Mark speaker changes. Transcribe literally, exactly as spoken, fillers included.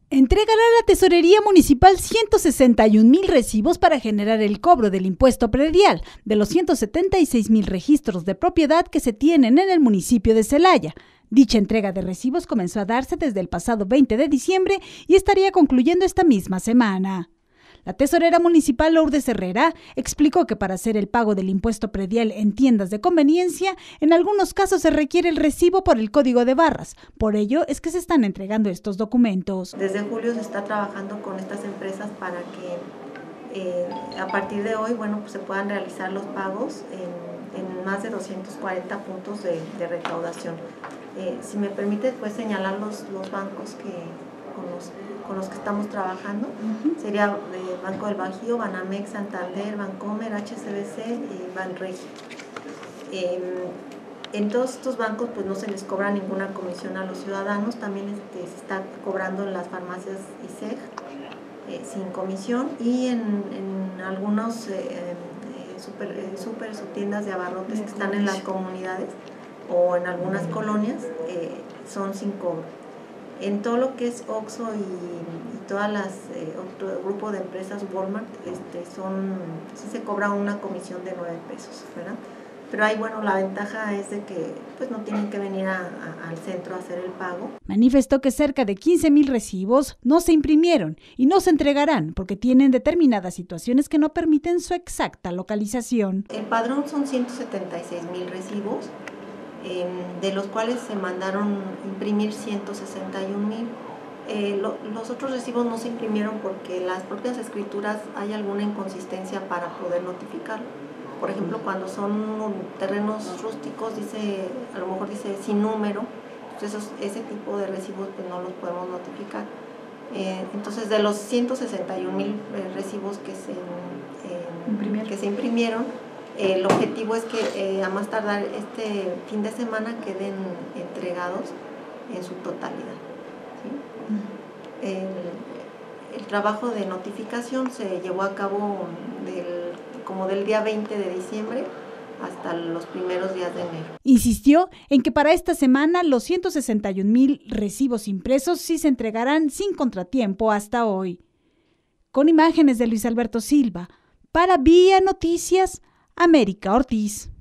Speaker 1: Entregará a la Tesorería Municipal ciento sesenta y un mil recibos para generar el cobro del impuesto predial de los ciento setenta y seis mil registros de propiedad que se tienen en el municipio de Celaya. Dicha entrega de recibos comenzó a darse desde el pasado veinte de diciembre y estaría concluyendo esta misma semana. La tesorera municipal Lourdes Herrera explicó que para hacer el pago del impuesto predial en tiendas de conveniencia, en algunos casos se requiere el recibo por el código de barras. Por ello es que se están entregando estos documentos.
Speaker 2: Desde julio se está trabajando con estas empresas para que eh, a partir de hoy, bueno, pues se puedan realizar los pagos en, en más de doscientos cuarenta puntos de, de recaudación. Eh, si me permite, pues señalar los, los bancos que con los, con los que estamos trabajando. Uh-huh. Sería eh, Banco del Bajío, Banamex, Santander, Bancomer, H S B C y Banregio. Eh, en todos estos bancos pues no se les cobra ninguna comisión a los ciudadanos, también este, se está cobrando en las farmacias I S E G eh, sin comisión, y en, en algunos eh, eh, super, eh, super o tiendas de abarrotes que están en las comunidades o en algunas colonias eh, son sin cobro. En todo lo que es Oxxo y, y todas las eh, otro grupo de empresas Walmart, este, son, sí se cobra una comisión de nueve pesos, ¿verdad? Pero ahí, bueno, la ventaja es de que pues no tienen que venir a, a, al centro a hacer el pago.
Speaker 1: Manifestó que cerca de quince mil recibos no se imprimieron y no se entregarán porque tienen determinadas situaciones que no permiten su exacta localización.
Speaker 2: El padrón son ciento setenta y seis mil recibos, eh, de los cuales se mandaron imprimir ciento sesenta y un mil. Eh, lo, los otros recibos no se imprimieron porque las propias escrituras hay alguna inconsistencia para poder notificarlo. Por ejemplo, cuando son terrenos rústicos, dice, a lo mejor dice sin número, pues esos, ese tipo de recibos pues no los podemos notificar. Eh, entonces, de los ciento sesenta y un mil eh, recibos que se, eh, que se imprimieron, eh, el objetivo es que eh, a más tardar este fin de semana queden entregados en su totalidad, ¿sí? El, el trabajo de notificación se llevó a cabo del como del día veinte de diciembre hasta los primeros días de enero.
Speaker 1: Insistió en que para esta semana los ciento sesenta y un mil recibos impresos sí se entregarán sin contratiempo hasta hoy. Con imágenes de Luis Alberto Silva, para Vía Noticias, América Ortiz.